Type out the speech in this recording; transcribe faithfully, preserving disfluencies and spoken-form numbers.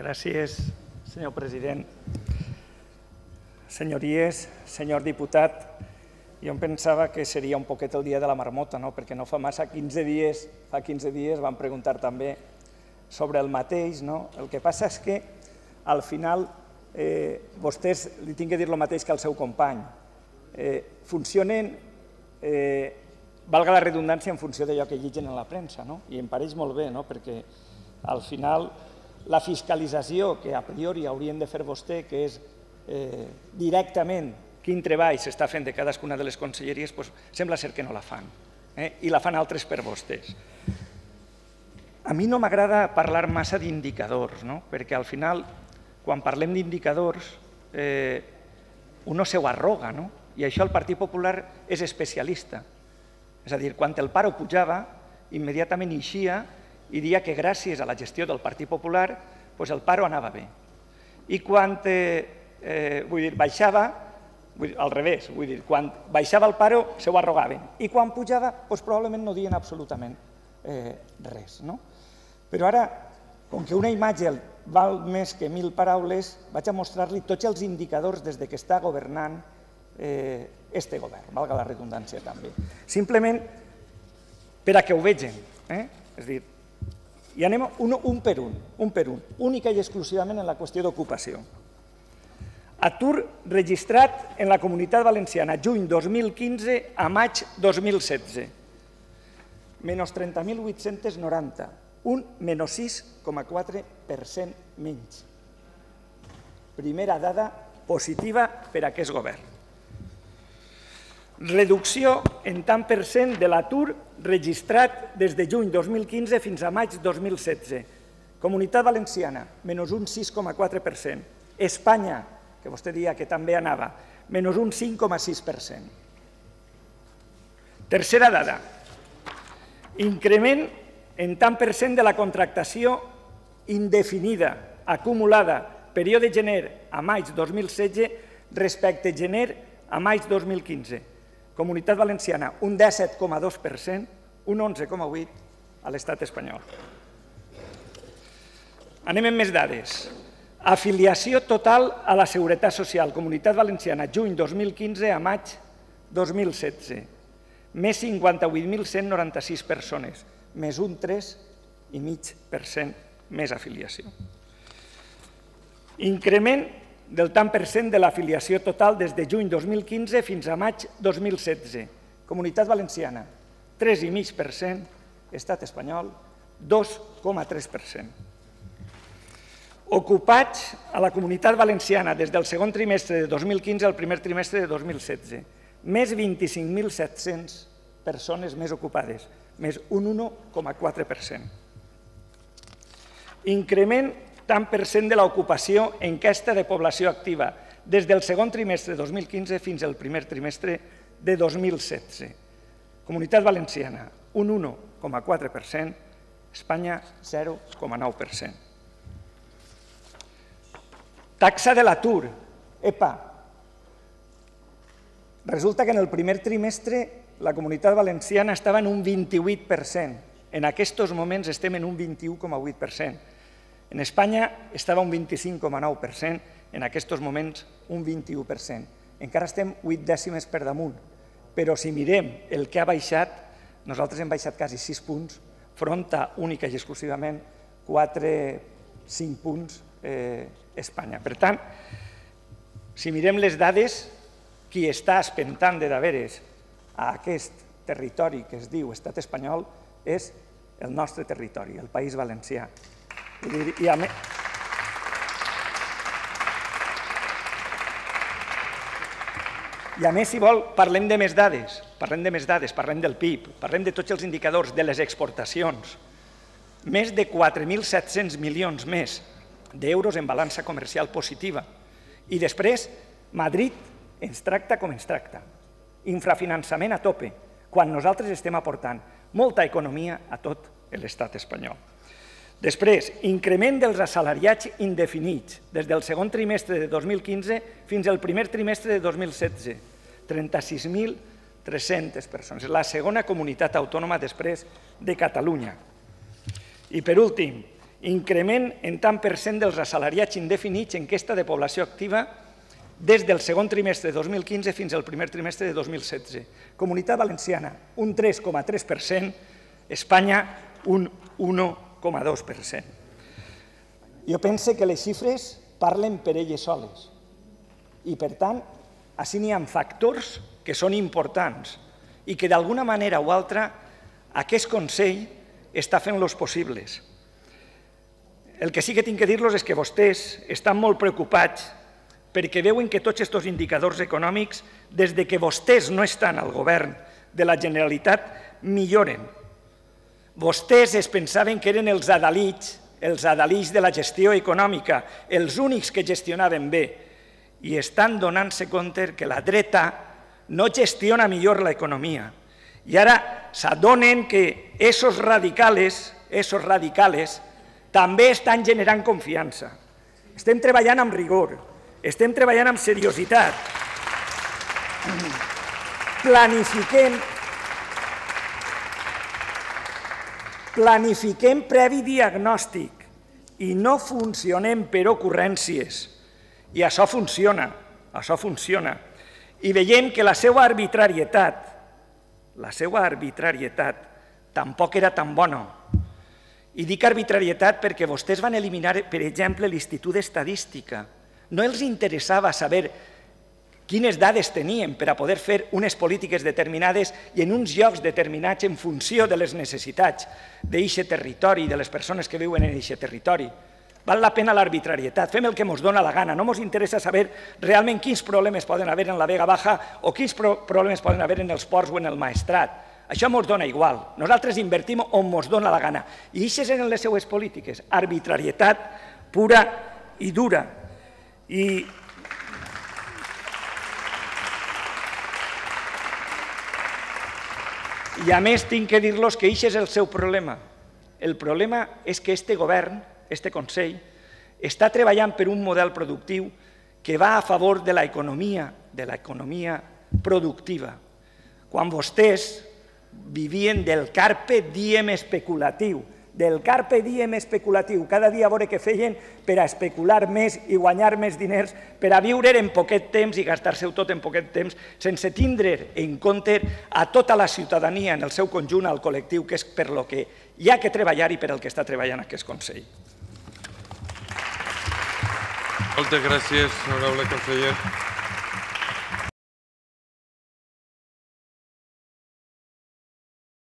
Gràcies, senyor president. Senyories, senyor diputat, jo em pensava que seria un poquet el dia de la marmota, no? Perquè no fa massa, quinze dies, fa quinze dies vam preguntar també sobre el mateix. No? El que passa és que al final eh, vostès li tinc que dir el mateix que al seu company. Eh, funcionen, eh, valga la redundància, en funció d'allò que lligen en la premsa, no? I em pareix molt bé, no? Perquè al final la fiscalització que a priori haurien de fer vostè, que és eh, directament quin treball s'està fent de cadascuna de les conselleries, doncs sembla ser que no la fan, eh? I la fan altres per vostès. A mi no m'agrada parlar massa d'indicadors, no? Perquè al final, quan parlem d'indicadors, eh, uno se ho arroga, no? I això el Partit Popular és especialista. És a dir, quan el paro pujava, immediatament eixia i dia que gràcies a la gestió del Partit Popular doncs el paro anava bé. I quan eh, vull dir, baixava, vull dir, al revés, vull dir, quan baixava el paro se ho arrogaven i quan pujava doncs probablement no dien absolutament eh, res. No? Però ara, com que una imatge val més que mil paraules, vaig a mostrar-li tots els indicadors des que està governant eh, este govern, valga la redundància també. Simplement per a que ho vegin. Eh? És a dir, i anem un, un per un, un per un, única i exclusivament en la qüestió d'ocupació. Atur registrat en la Comunitat Valenciana, juny dos mil quinze a maig dos mil setze. Menys trenta mil vuit-cents noranta, un menys sis coma quatre per cent menys. Primera dada positiva per a aquest govern. Reducció en tant per cent de l'atur registrat des de juny dos mil quinze fins a maig dos mil setze. Comunitat Valenciana, menys un sis coma quatre per cent. Espanya, que vostè deia que també anava, menys un cinc coma sis per cent. Tercera dada. Increment en tant per cent de la contractació indefinida, acumulada, període gener a maig dos mil setze respecte gener a maig dos mil quinze. Comunitat Valenciana, un disset coma dos per cent, un onze coma vuit per cent a l'estat espanyol. Anem amb més dades. Afiliació total a la Seguretat Social, Comunitat Valenciana, juny dos mil quinze a maig dos mil setze. Més cinquanta-vuit mil cent noranta-sis persones, més un tres coma cinc per cent més afiliació. Increment del tant per cent de l'afiliació total des de juny dos mil quinze fins a maig dos mil setze. Comunitat Valenciana, tres coma cinc per cent, estat espanyol, dos coma tres per cent. Ocupats a la Comunitat Valenciana des del segon trimestre de dos mil quinze al primer trimestre de dos mil setze. Més vint-i-cinc mil set-cents persones més ocupades, més un un coma quatre per cent. Increment tant per cent de l'ocupació enquesta de població activa des del segon trimestre de dos mil quinze fins al primer trimestre de dos mil setze. Comunitat Valenciana, un un coma quatre per cent, Espanya, zero coma nou per cent. Taxa de l'atur. Epa, resulta que en el primer trimestre la Comunitat Valenciana estava en un vint-i-vuit per cent. En aquests moments estem en un vint-i-u coma vuit per cent. En Espanya estava un vint-i-cinc coma nou per cent, en aquests moments un vint-i-u per cent. Encara estem vuit dècimes per damunt, però si mirem el que ha baixat, nosaltres hem baixat quasi sis punts, front a única i exclusivament quatre cinc punts eh, Espanya. Per tant, si mirem les dades, qui està espentant de deveres a aquest territori que es diu estat espanyol és el nostre territori, el País Valencià. I a més, I a més, si vol, parlem de més dades, parlem de més dades, parlem del P I B, parlem de tots els indicadors, de les exportacions. Més de quatre mil set-cents milions més d'euros en balança comercial positiva. I després, Madrid ens tracta com ens tracta. Infrafinançament a tope, quan nosaltres estem aportant molta economia a tot l'estat espanyol. Després, increment dels assalariats indefinits des del segon trimestre de dos mil quinze fins al primer trimestre de dos mil setze. trenta-sis mil tres-centes persones. És la segona comunitat autònoma després de Catalunya. I per últim, increment en tant per cent dels assalariats indefinits, enquesta de població activa, des del segon trimestre de dos mil quinze fins al primer trimestre de dos mil setze. Comunitat Valenciana, un tres coma tres per cent, Espanya, un un coma dos per cent. Jo penso que les xifres parlen per elles soles i, per tant, així n'hi ha factors que són importants i que d'alguna manera o altra aquest Consell està fent-los possibles. El que sí que tinc que dir-los és que vostès estan molt preocupats perquè veuen que tots aquests indicadors econòmics, des que vostès no estan al govern de la Generalitat, milloren. Vostès es pensaven que eren els adalits, els adalits de la gestió econòmica, els únics que gestionaven bé, i estan donant-se compte que la dreta no gestiona millor l'economia. I ara s'adonen que esos radicales, esos radicales, també estan generant confiança. Estem treballant amb rigor, estem treballant amb seriositat. Planifiquem, planifiquem previ diagnòstic i no funcionem per ocurrències. I això funciona, això funciona. I veiem que la seva arbitrarietat, la seva arbitrarietat tampoc era tan bona. I dic arbitrarietat perquè vostès van eliminar, per exemple, l'Institut d'Estadística. No els interessava saber quines dades tenien per a poder fer unes polítiques determinades i en uns llocs determinats en funció de les necessitats d'aquest territori, de les persones que viuen en aquest territori. Val la pena l'arbitrarietat, fem el que ens dona la gana, no ens interessa saber realment quins problemes poden haver en la Vega Baja o quins problemes poden haver en els ports o en el Maestrat. Això ens dona igual, nosaltres invertim on ens dona la gana. I aquestes eren les seues polítiques, arbitrarietat pura i dura. I I a més tinc que dir-los que aquest és el seu problema. El problema és que este govern, este Consell, està treballant per un model productiu que va a favor de l'economia, de l'economia productiva. Quan vostès vivien del carpe diem especulatiu, del carpe diem especulatiu, cada dia a veure què feien per a especular més i guanyar més diners, per a viure en poquet temps i gastar-se-ho tot en poquet temps, sense tindre en compte a tota la ciutadania en el seu conjunt, al col·lectiu, que és per lo que hi ha que treballar i per al que està treballant aquest Consell. Moltes gràcies, honorable conseller.